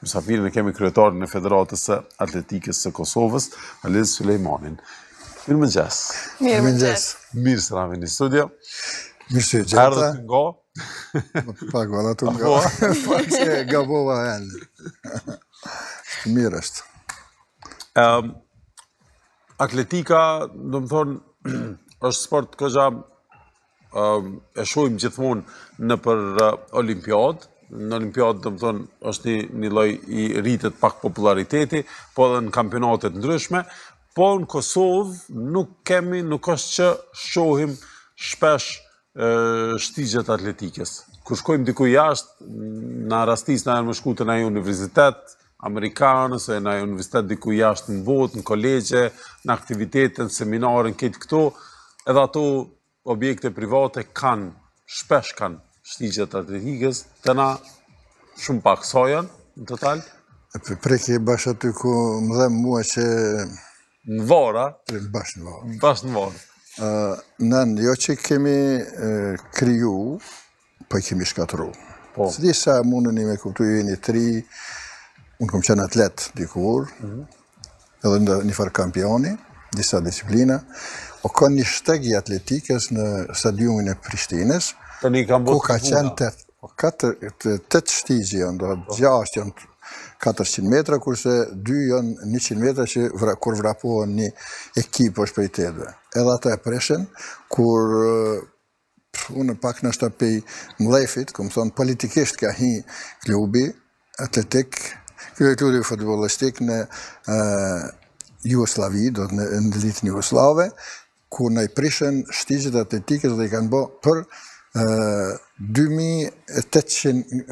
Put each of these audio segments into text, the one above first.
Mysafirin e kemi kryetarin e Federatës së Atletikës së Kosovës, Aliz Sulejmanin. Mirëmëngjes. Mirëmëngjes. Mirë se na vini në studio. Mirë se gjeta. Ardhët nga? Pak valla të nga. Pak se gabova ende. Mirë është. Atletika, do më thonë, është sport këgja e shohim gjithmonë në për olimpiad. Në olimpiad, do më thonë, është një lloj i rritet pak populariteti, po edhe në kampionatet ndryshme, po në Kosovë nuk është që shohim shpesh shtigjet atletikës. Kur shkojmë diku jashtë, në rastis na janë më shku të në universitet amerikanës, e në universitet diku jashtë në botë, në kolegje, në aktivitete, në seminare, në këtë këto, edhe ato objekte private shpesh kanë shtigjet atletikës, të na shumë pak sa janë, në total. Preki bashkë aty ku më dhe mua që... Në Vara? Bashkë në Vara. Bashkë në Vara. Nën, jo që kemi kriju, po i kemi shkatru. Së di sa mundën me kuptu ju një tri, unë kom qenë atlet dikur, edhe në një farë kampioni, disa disiplina, o ka një shteg i atletikës në stadiumin e Prishtinës, ku ka qenë 8 shtigji janë, do 6 janë 400 metra, kurse 2 janë 100 metra që kur vrapohen një ekip është për i tedve. Edhe ata e preshen, kur unë pak në shtapej mlefit, këmë thonë politikisht ka hi klubi atletik, klubi futbolistik në Jugoslavi, do të në elitën Jugoslave, ku në i prishen shtigjet atletikës dhe i kanë bo për 2800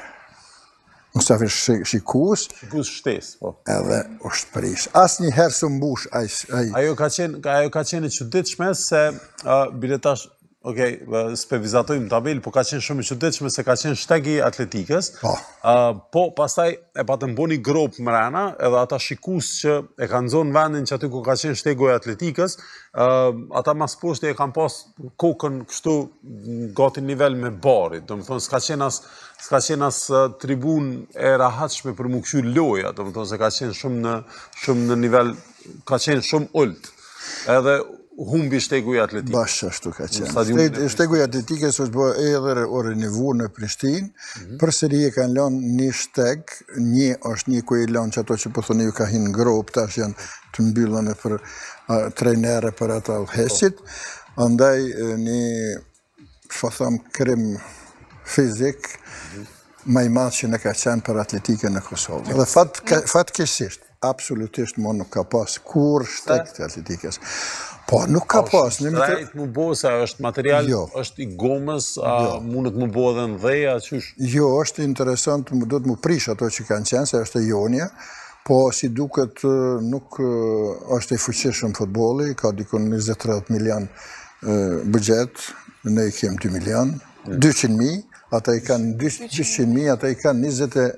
mësafir shikues. Shikues shtes, po. Edhe është prish. As një herë së mbush. Ajo ka qenë e çuditshme se biletash, okej, s'pe vizatojmë tabel, po ka qenë shumë e çuditshme se ka qenë shtegi atletikës. Po, pastaj e patën bo një grop mrena, edhe ata shikues që e kanë zonë vendin që aty ku ka qenë shtegu e atletikës, ata mas poshtë e kanë pas kokën kështu gati nivel me barit. Do më thonë, s'ka qenë as tribun e rahatshme për më këshu loja, do më thonë, se ka qenë shumë në nivel, ka qenë shumë ullt. Edhe humbi shtegu i atletikës. Bashkë ashtu ka qenë. Shtegu i atletikës është bërë edhe orë nivur në Prishtinë, përsëri e kanë lënë një shteg, është një ku i lënë që ato që po thoni ju ka hinë grop, tash janë të mbyllën për trejnere për ata udhëheqësit, andaj një, shpo thëmë, krim fizik, ma i madhë që në ka qenë për atletikën në Kosovë. Dhe fatkesisht, absolutisht mo nuk ka pas kur shteg të atletikës. Po, nuk ka pas. Shtrejt mu bo, se është material, është i gomës, mundet mu bo dhe në dheja, qysh? Jo, është interesant, do të mu prish ato që kanë qenë, se është e jonja, po si duket nuk është e fuqishëm futboli, ka dikon 20-30 milion budget, ne i kemë 2 milion, 200.000, ata i kanë 200.000, ata i kanë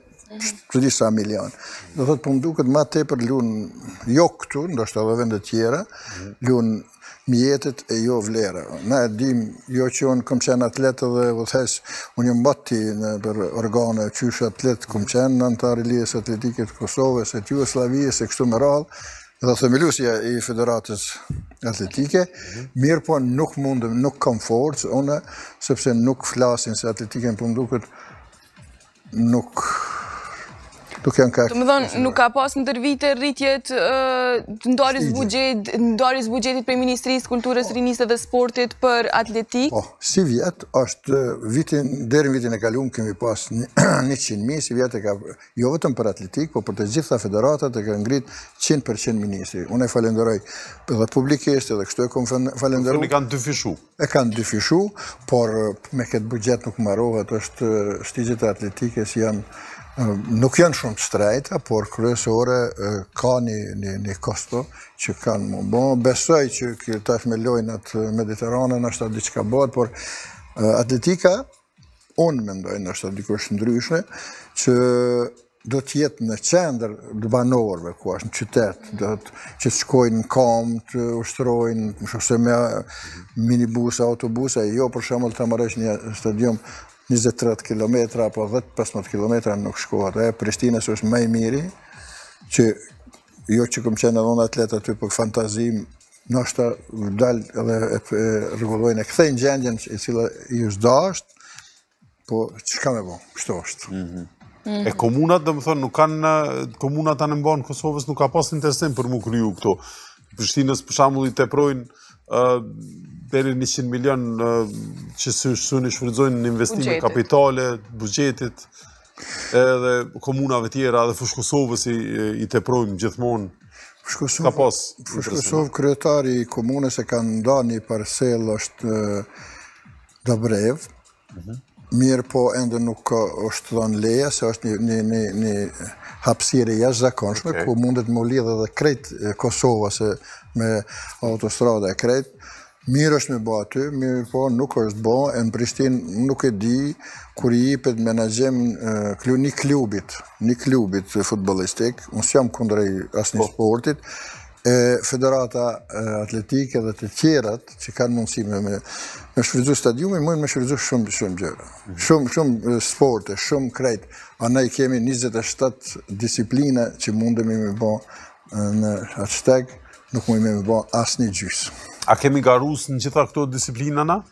20 milion. Do thotë, po më duket ma te për lunë jo këtu, ndoshta edhe vendet tjera, lunë mjetet e jo vlera. Na e dim, jo që unë kom qenë atletë dhe vëthes, unë jëmë bati për organe, qysh atletë kom qenë në antar i Lijes Atletike të Kosovës, e Jugoslavijës, e kështu më radhë, dhe themelusja i Federatës Atletike, mirë po nuk mundëm, nuk kam forcë, une, sepse nuk flasin se atletike më duket nuk janë ka... Të më thonë, nuk ka pas në tërvite rritjet ndarjes bugjetit për Ministrisë Kulturës, Rinisë dhe Sportit për atletik? Po, si vjetë është deri vitin e kalum kemi pas 100.000, si vjetë e ka, jo vetëm për atletik, po për të gjitha federatat e ka ngrit 100% ministri. Unë e falenderoj edhe publikisht edhe kështu e kom falenderoj. E kanë dyfishu. E kanë dyfishu, por me këtë bugjet nuk marohet, është shtigjet e atletikës nuk janë shumë të shtrejta, por kryesore ka një kosto që kanë më bo. Besoj që tash me lojnat mediteranën është atë diqka bëhet, por atletika, unë mendoj në është atë dikush ndryshme, që do t'jetë në qendër të banorëve, ku është në qytet, që të shkojnë në kam, të ushtrojnë, shose me minibusa, autobusa, jo për shembull të marrësh një stadium 20-30 km apo 10-15 km nuk shkohet. Prishtinës është më i miri, që jo që kom qenë edhe unë atlet aty për fantazim, nështë dal edhe rregullojnë e kthejnë gjendjen e cila i është dasht, po çka me bo, kështu është. E komunat, dhe më thonë, nuk kanë, komunat anë mbanë Kosovës nuk ka pas interesim për mu kriju këto. Prishtinës, për shembull, i teprojnë deri 100 milion që suni shfrytëzojnë në investime kapitale, buxhetit, edhe komunave tjera, edhe Fushë Kosovës i teprojnë gjithmonë. Ka pas. Fushë Kosovë, kryetari i komunës e kanë nda një parcel është Dobrev, mirë po ende nuk është dhënë leja, se është një hapësirë jashtëzakonshme, ku mundet më lidhë edhe krejt Kosova se me autostrada e krejt. Mirë është me bo aty, mirë po nuk është bo, e në Prishtinë nuk e di kur i jipet menaxhem një klubit futbollistik, unë s'jam kundrej asnjë sportit, Federata Atletike dhe të tjerat që kanë mundësi me shfrytëzu stadiumin, mund me shfrytëzu shumë gjëra. Shumë sporte, shumë krejt. Anaj kemi 27 disiplina që mundemi me bo në hashtag, nuk mundemi me bo asnjë gjysë. A kemi garus në gjitha këto disiplinana?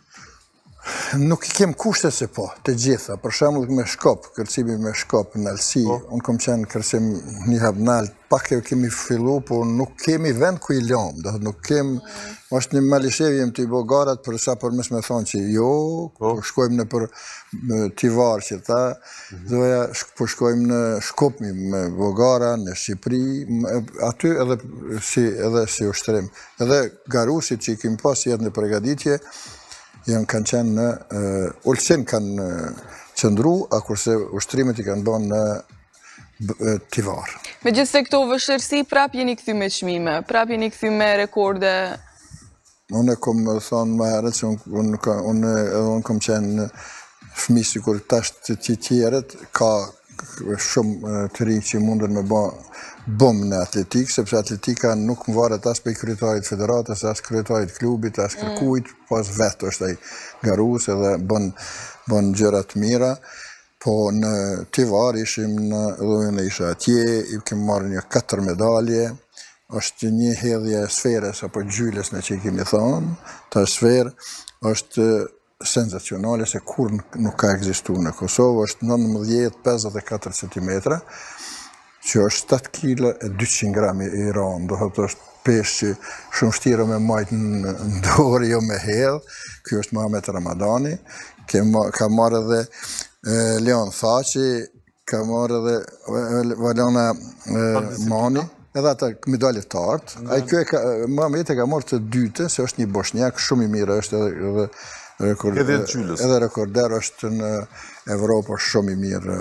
Nuk i kem kushte se po, të gjitha. Për shembull me shkop, kërcimi me shkop në Alsi, unë kom qenë kërcim një hap nalt, pak e kemi fillu, por nuk kemi vend ku i lom. Nuk kem, është një malishevjem të i bo garat, për sa për mes me thonë që jo, shkojmë në për Tivar që ta, doja po shkojmë në Shkopmi me Bogara, në Shqipëri, aty edhe si ushtrim. Edhe garusit që i kemi pas jetë në përgatitje, janë kanë qenë në Ulqin kanë qëndru, a kurse ushtrimet i kanë bënë në Tivar. Me gjithë se këto vështërsi, prap jeni kthy me çmime, prap jeni kthy me rekorde. Unë e kom thonë më herët se unë kom qenë fëmijë sikur tash të tjerët, ka shumë të rinj që mundën me bëm në atletikë, sepse atletika nuk më varet as për kryetarit federatës, as kryetarit klubit, as kërkujt, pas vetë është ai garus edhe bën gjëra të mira. Po në Tivar ishim në dhujën e isha atje, i kemi marrë një 4 medalje, është një hedhje sferës apo gjyles në që i kemi thonë, ta sferë është senzacionale se kur nuk ka ekzistu në Kosovë, është 19-54 cm, që është 7 kg e 200 gram i ronë, do të është peshë që shumë shtira me majtë në dorë, jo me hedhë. Kjo është Mohamed Ramadani, ka marrë edhe Leon Thaci, ka marrë edhe Valona Mani, edhe ata medalje të artë. Mohamed e ka marrë të dyte, se është një bosnjak, shumë i mirë është edhe rekorder është në Evropë, është shumë i mirë.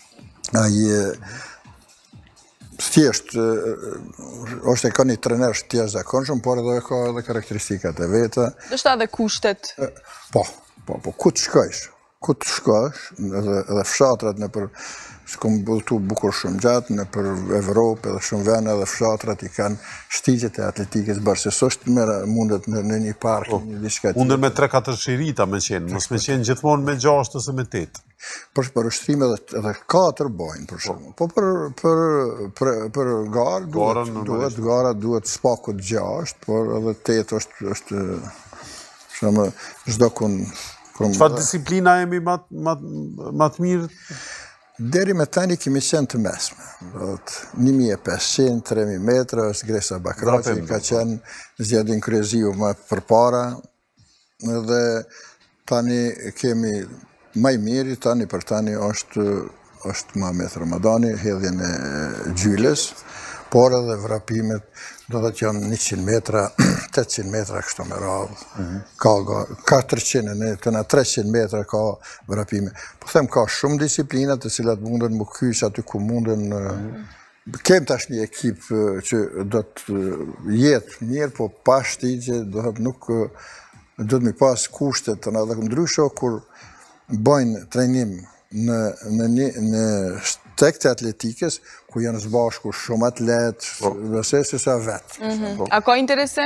Thjesht, është e ka një trener thjesht zakonshëm, por edhe ka edhe karakteristikat e veta. Dështë edhe kushtet? Po, ku të shkosh, edhe fshatrat në për, s'kom bëltu bukur shumë gjatë, në për Evropë edhe shumë vene edhe fshatrat i kanë shtigjet e atletikës bërë, se s'është mundet në një park, një diçka tjetër. Mundën me 3-4 shirita me qenë, mos me qenë gjithmonë me 6 ose me 8. Për ushtrime edhe 4 bojnë, për shumë. Po për garë, duhet spakut 6, por edhe 8 është shumë, çdo kun... Çfarë disiplina jemi ma të mirë? Deri me tani kemi qenë të mesme. 1500, 3000 metra, është Gresa Bakraci, ka qenë Zjedin Kryeziu më përpara, dhe tani kemi maj miri, tani për tani është Mohamed Ramadani, hedhjen e gjyles, por edhe vrapimet, do dhe që janë 100 metra, 800 metra kështu me radhë, ka 300, të na 300 metra ka vrapime. Po them, ka shumë disiplinat të cilat mundën më kysh aty ku mundën, kem tash një ekip që do të jetë mirë, po pa shtigje, do të mi pas kushtet të na dhe ndrysho, kur bëjnë trajnim në tek të atletikës, ku janë zbashku shumë atlet, vëse se sa vetë. A ka interesim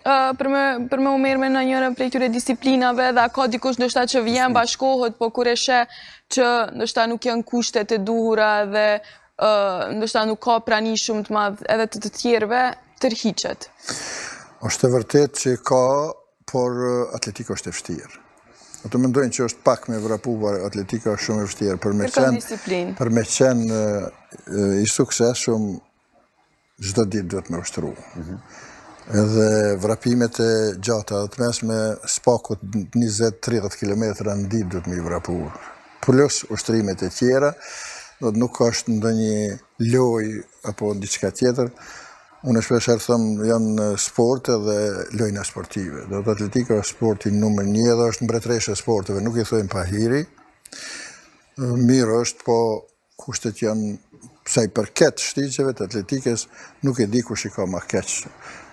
për me u merr me në njëra prej këtyre disiplinave dhe ka dikush ndoshta që vjen bashkohet, po kur e sheh që ndoshta nuk janë kushtet e duhura dhe ndoshta nuk ka prani shumë të madh edhe të tjerëve, tërhiqet. Është e vërtet që ka, por atletika është e vështirë. Ato mendojnë që është pak me vrapuar, atletika është shumë e vështirë. Për me qenë i suksesshëm, çdo ditë duhet me ushtru. Edhe vrapimet e gjata të mesme, spakut 20-30 km në ditë duhet me i vrapuar. Plus ushtrimet e tjera, nuk është ndonjë lojë apo diçka tjetër. Unë shpesher thëmë janë sport edhe lojna sportive. Do të atletika është sporti numër 1 dhe është mbretëresha e sporteve, nuk i thojmë pahiri. Mirë është, po kushtet janë, sa i përket shtiqeve të atletikës, nuk e di kush i ka ma keq.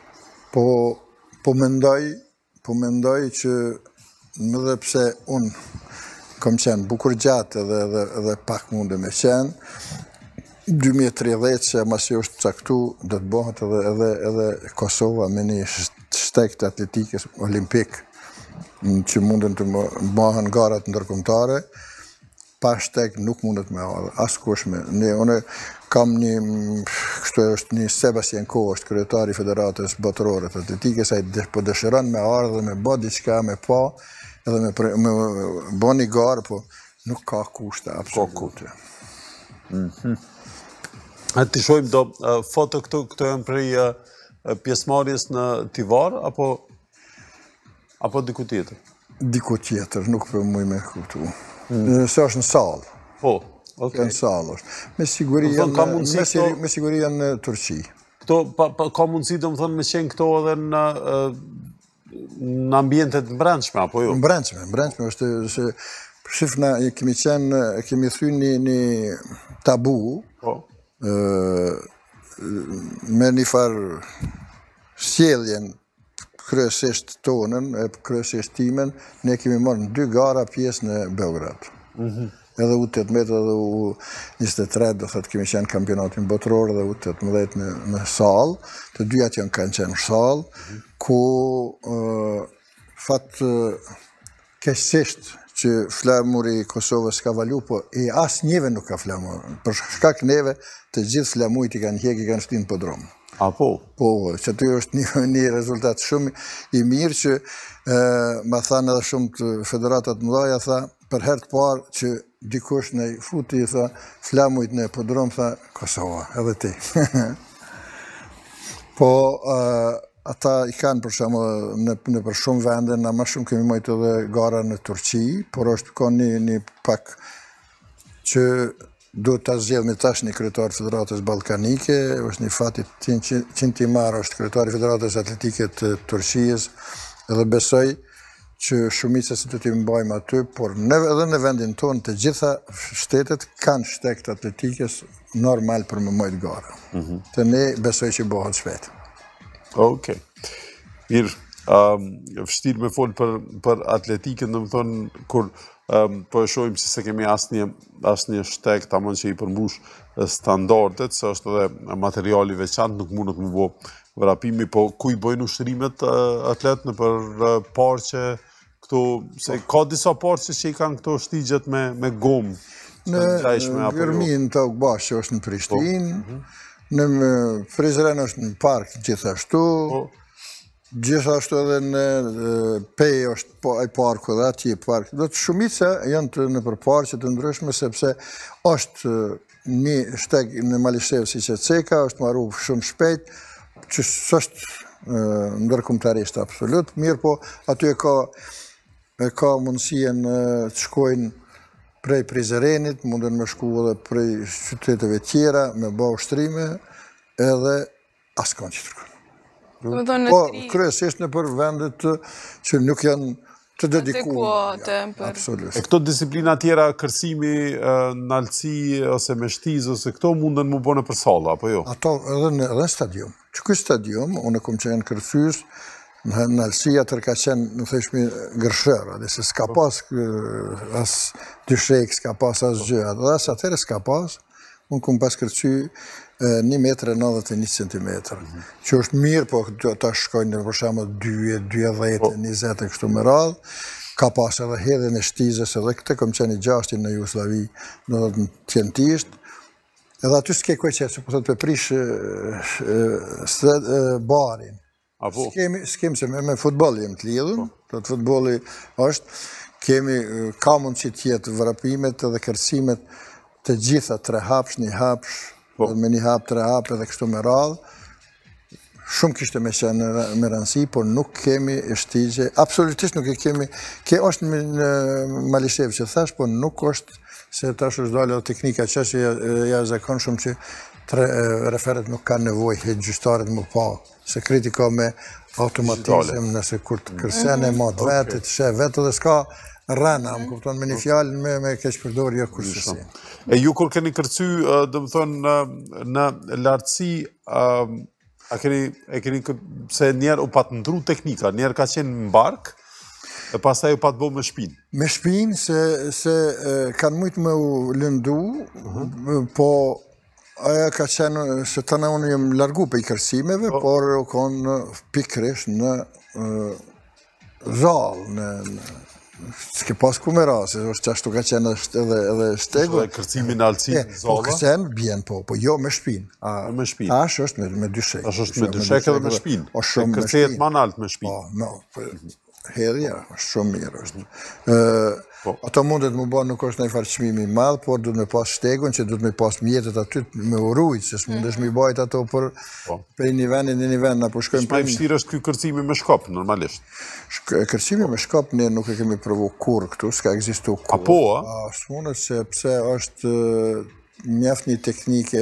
Po mendoj që më dhe pse unë kom qenë bukur gjatë edhe pak munde me qenë, 2030 që masi është caktu, do të bëhet edhe Kosova me një shtek të atletikës olimpik që mundën të bëhen garat ndërkombëtare, pa shtek nuk mundet me ardhë, askush me. Unë kam kështu është një Sebastian Coe, është kryetari Federatës Botërore të Atletikës, ai po dëshiron me ardhë, me bë diçka, me pa, edhe me bë një garë, po nuk ka kushte absolute. Ti shojmë do foto këto janë prej pjesëmarrjes në Tivar, apo diku tjetër? Diku tjetër, nuk për muj me kuptu. Se është në salë. Po, okej. Në salë është. Me siguri janë në Turqi. Ka mundësi do më thonë me qenë këto edhe në ambientet brendshme, apo jo? Brendshme është se shifna, kemi thënë një tabu, me një farë sjelljen kryesisht tonën, kryesisht timen, ne kemi marrë në 2 gara pjesë në Beograd. Edhe U18 edhe U23, do thëtë kemi qenë kampionatin botëror dhe U18 në salë, të dyjat janë kanë qenë në salë, ku fatë keqësisht që flamuri i Kosovës ka valu, po e asë njeve nuk ka flamur. Për shkak neve, të gjithë flamujt i kanë hjek, i kanë shtinë podrom. A po? Po, që aty është një rezultat shumë i mirë që ma thanë edhe shumë të federatat mëdhaja, tha, për herë të parë që dikush në futi, tha, flamujt në podrom, tha, Kosova, edhe ti. Po, ata i kanë për shumë në për shumë vende, na ma shumë kemi mojtë edhe gara në Turqi, por është ka një pak që do të zgjedh me tash një kryetar Federatës Ballkanike, është një fatit Qintimar, është kryetari Federatës Atletike të Turqisë, edhe besoj që shumica si të t'i mbajmë aty, por edhe në vendin tonë të gjitha shtetet kanë shtek të atletikës normal për më mojtë gara. Të ne besoj që bëhet shpejt. Okej. Mirë, vështirë me folë për atletikën, dhe më thonë, kur po e shojmë që se kemi asnjë shtek, tamam që i përmbush standardet, se është edhe materiali veçantë, nuk mundet më bo vrapimi, po ku i bëjnë ushtrimet atlet në për parqe, këto, se ka disa parqe që i kanë këto shtigjet me gomë. Në Gërmin të Ukbashë është në Prishtinë, në Prizren është në park gjithashtu, gjithashtu edhe në Pej është ai parku dhe ati park. Do të shumica janë të në përparqe të ndryshme, sepse është një shteg në Malishev si që ceka, është marru shumë shpejt, që s'është ndërkombëtarisht absolut, mirë po aty e ka mundësien të shkojnë prej Prizrenit, mundën me shku edhe prej qyteteve tjera, me bë ushtrime, edhe asë që të kërkën. Po, kryesisht në për vendet që nuk janë të dedikuar. Absolut. E këto disiplina tjera, kërcimi, nalëci, ose me shtiz, ose këto mundën mu bënë për salla, apo jo? Ato edhe në stadium. Që këj stadium, unë kom qenë kërcys, në nalësia tërë ka qenë, në thëshmi, gërshëra, dhe se s'ka pas as dyshek, s'ka pas as gjë, dhe asë atërë s'ka pas, unë kom pas kërcy 1,91 cm, që është mirë, po ta shkojnë në përshamë 2,10, 20 e kështu më radhë, ka pas edhe hedhjen e shtizës edhe këtë, kom qeni 6 në Jugoslavi, në dhe të tjentisht, edhe aty s'ke koj që po thot pëprish barin. S'kem se me futbol jem të lidhën, të futboli është, ka mund që tjetë vrapimet edhe kërcimet të gjitha 3 hapsh, 1 hapsh, me 1 hap, 3 hap edhe kështu me radhë. Shumë kishte me qenë me rëndësi, por nuk kemi shtigje, absolutisht nuk e kemi, është në Malishev që thash, por nuk është se tash është dalë teknika që ja zakon shumë që referet nuk ka nevoj hetë gjystarët më pa, se kriti ka me automatizm nëse kur të kërsen e matë vetë, të shë vetë dhe s'ka rëna, më kupton me një fjallë me keq përdorje kursësi. E ju kur keni kërcy, dhe më thonë, në lartësi, e keni se njerë u patë ndru teknika, njerë ka qenë në barkë, e pasaj u patë bo me shpinë. Me shpinë, se kanë mujtë me u lëndu, po aja ka qenë, se të në unë jem largu për i kërsimeve, por u konë pikrish në zalë, s'ke pas ku me rase, është që ashtu ka qenë edhe shtegu. Kërcimi në alëci, po kërcen, bjen po jo me shpinë. Me shpinë. Ashtë është me dyshek. Ashtë është me dyshek edhe me shpinë. Kërcejet ma naltë me shpinë. Hedhja, është shumë mirë është. Ato mundet më ba nuk është në i farqmimi madhë, por du të me pas shtegun, që du të me pas mjetët aty me urujtë, se së mundesh me i bajt ato për një vend në një vend. Shma i vështirë është kjo kërcimi me shkop, normalisht? Kërcimi me shkop ne nuk e kemi provu kur këtu, s'ka egzistu kur. A po, së mundët se pse është mjaft një teknike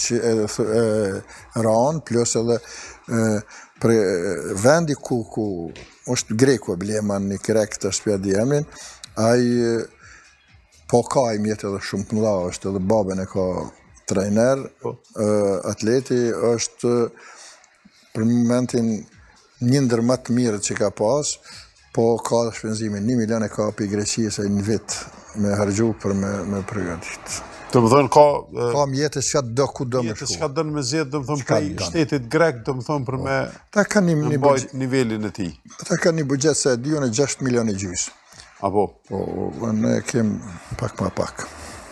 ranë, plus edhe për vendi ku është Greku e Bleman një krek të shpjadi emin, po ka i mjetë edhe shumë të mëdha, është edhe babën e ka trejner, atleti është për momentin një ndër më të mirët që ka pas, po ka dhe shpenzimin 1 milion e ka për i Greqisë e një vit me hargju për me përgatitur. Të më thënë ka... Ka mjetës që do ku do me shku. Mjetës që ka dënë me zjetë, të më thënë prej shtetit grek, të më thënë për me mbajt nivelin e ti. Ta ka një bugjet se e dion e 6 milion e gjysë. Apo? Po, ne kem pak ma pak.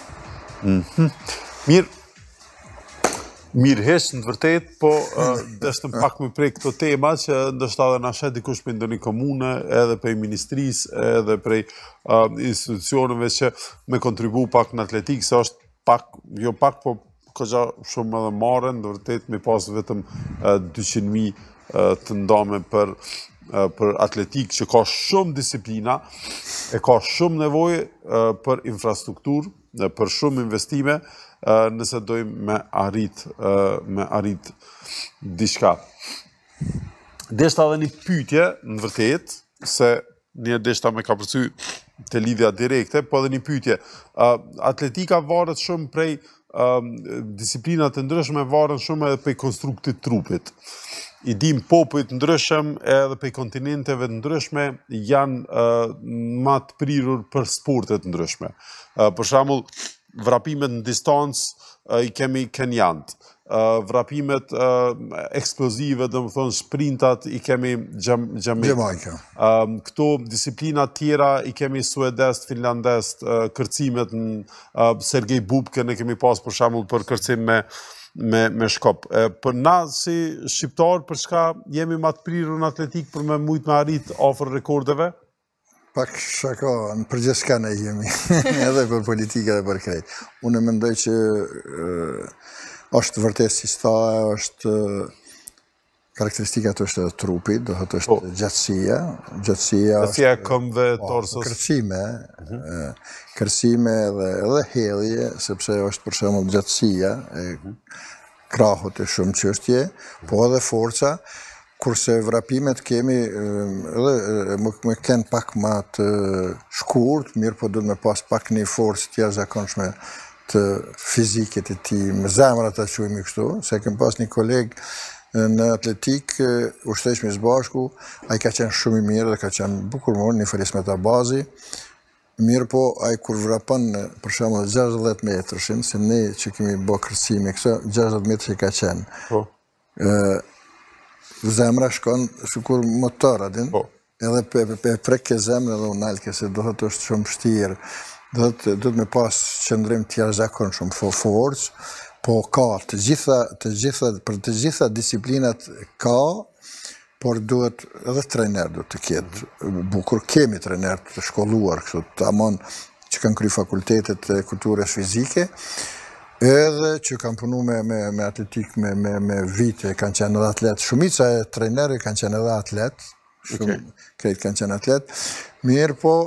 Mirë heshtë në të vërtet, po dështëm pak me prej këto tema që ndështë edhe në shetë dikush për ndonjë komune, edhe prej ministrisë, edhe prej institucionëve që me kontribu pak në atletikë, se është pak, jo pak, po këgja shumë edhe marën, në vërtet me pas vetëm 200.000 të ndame për atletikë që ka shumë disiplina, e ka shumë nevojë për infrastrukturë, për shumë investime, nëse dojmë me arrit diçka. Deshta edhe një pyetje, në vërtet, se një deshta me ka përcy të lidhja direkte, po edhe një pyetje. Atletika varet shumë prej disiplinat të ndryshme, varen shumë edhe prej konstruktit trupit. I dim popujt ndryshëm edhe prej kontinenteve ndryshme janë ma të prirur për sportet ndryshme. Për shembull, vrapimet në distancë i kemi kenjant, vrapimet eksplozive, dhe më thonë sprintat, i kemi Gjamajka. Këto disiplinat tjera i kemi suedest, finlandest, kërcimet në Sergej Bubken e kemi pas për shembull për kërcim me shkop. Për na si shqiptar, për shka jemi ma të prirur në atletik për me mujt me arrit afër rekordeve? Pak shaka, në përgjithëska ne jemi, edhe për politika dhe për krejt. Unë mendoj që është vërtet si staja, është karakteristikat është edhe trupit, do të është gjatësia. Gjatësia e këmbëve, torsës. Kërcime edhe hedhje, sepse është për shembull gjatësia, krahut e shumë çështje, po edhe forca. Kurse vrapimet kemi edhe më kënë pak ma të shkurt, mirë po du me pas pak një forcë tja zakonshme të fizikit e ti, me zemra të qujmë i kështu, se kem pas një kolegë në atletik, ushteshmi së bashku, a i ka qenë shumë i mirë dhe ka qenë bukur morë, një falis me ta bazi, Mirë po, ai kur vrapon, për shembull 60 metrëshin, se ne që kemi bë kërcime këso, 60 metrë që ka qenë. Po. Zemra shkon sikur motor adin, Po. edhe pe preke zemrë edhe unalke, se do të është shumë vështirë, do të me pas qëndrim të jashtëzakonshëm forcë, po ka për të gjitha disiplinat ka, por duhet edhe trener duhet të ketë bukur. Kemi trener të shkolluar kështu, tamam që kanë kry fakultetet e kulturës fizike, edhe që kanë punu me atletik me vite, kanë qenë edhe atlet. Shumica e trenerë kanë qenë edhe atlet, krejt kanë qenë atlet. Mirë po,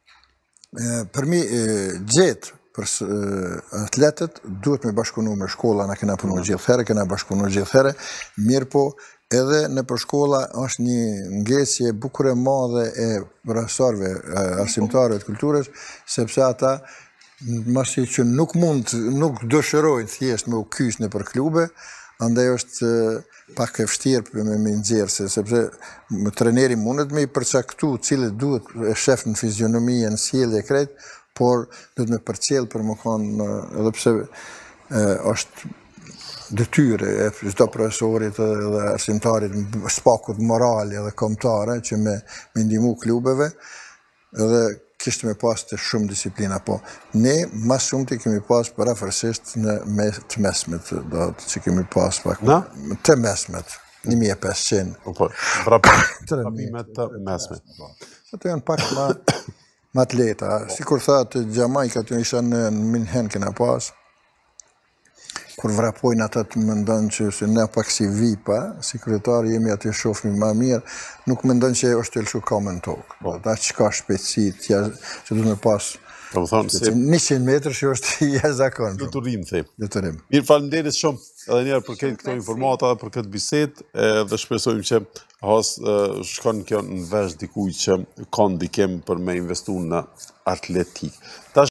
për mi gjetë për atletet, duhet me bashkëpunu me shkolla, na kena punu gjithëherë, kena bashkëpunu gjithëherë, mirë po, edhe në për shkolla është një ngesje bukure madhe e profesorëve, arsimtarëve të kulturës, sepse ata masi që nuk dëshirojnë thjesht me u kyç në për klube, andaj është pak e vështirë me nxjerrë, sepse treneri mundet me i përcaktu cilët duhet e shef në fizionomi, në sjellje krejt, por duhet me përcjell për më kanë, edhe pse është detyre e çdo profesorit dhe arsimtarit spakut morali edhe kombëtare që me ndihmu klubeve, edhe kishte me pas të shumë disiplina, po ne mas shumë të kemi pas parafërsisht në të mesmet, do që kemi pas pak të mesmet, 1500. Po, vrapimet të mesmet. Ato janë pak ma atleta, si kur thatë Gjamajka të isha në Minhen kena pas, kur vrapojnë ata të mendon që se ne pak si vipa, si kryetari jemi aty shofmi ma mirë, nuk mendon që është të lëshu kamë në tokë. Ata që ka shpejtësit, që du me pas 100 metrë që është jashtëzakonshëm. Detyrim, thep. Detyrim. Mirë, faleminderit shumë edhe njerë për këtë informata dhe për këtë bisedë, dhe shpresojmë që shkon kjo në vesh dikuj që ka ndikim për me investu në atletik.